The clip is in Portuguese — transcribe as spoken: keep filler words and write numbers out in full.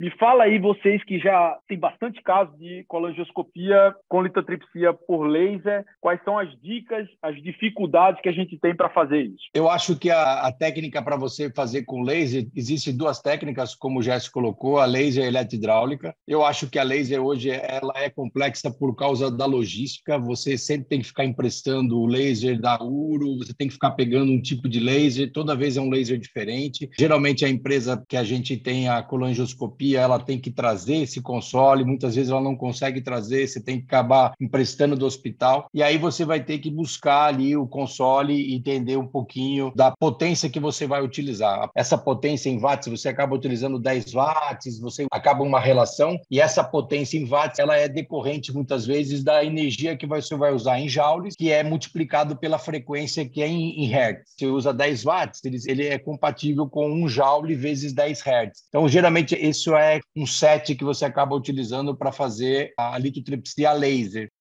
Me fala aí, vocês que já têm bastante casos de colangioscopia com litotripsia por laser, quais são as dicas, as dificuldades que a gente tem para fazer isso? Eu acho que a, a técnica para você fazer com laser, existem duas técnicas, como o Jéssica colocou, a laser e a eletrohidráulica. Eu acho que a laser hoje ela é complexa por causa da logística, você sempre tem que ficar emprestando o laser da Uro, você tem que ficar pegando um tipo de laser, toda vez é um laser diferente. Geralmente a empresa que a gente tem a colangioscopia, ela tem que trazer esse console, muitas vezes ela não consegue trazer, você tem que acabar emprestando do hospital, e aí você vai ter que buscar ali o console e entender um pouquinho da potência que você vai utilizar. Essa potência em watts, você acaba utilizando dez watts, você acaba uma relação, e essa potência em watts, ela é decorrente muitas vezes da energia que você vai usar em joules, que é multiplicado pela frequência que é em, em hertz. Você usa dez watts, ele, ele é compatível com um joule vezes dez hertz. Então, geralmente, isso é um set que você acaba utilizando para fazer a litotripsia laser.